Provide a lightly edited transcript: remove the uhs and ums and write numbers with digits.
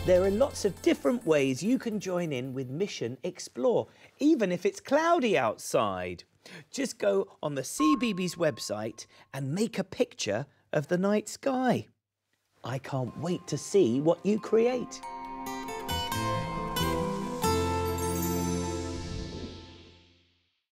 There are lots of different ways you can join in with Mission Explore, even if it's cloudy outside. Just go on the CBeebies website and make a picture of the night sky. I can't wait to see what you create.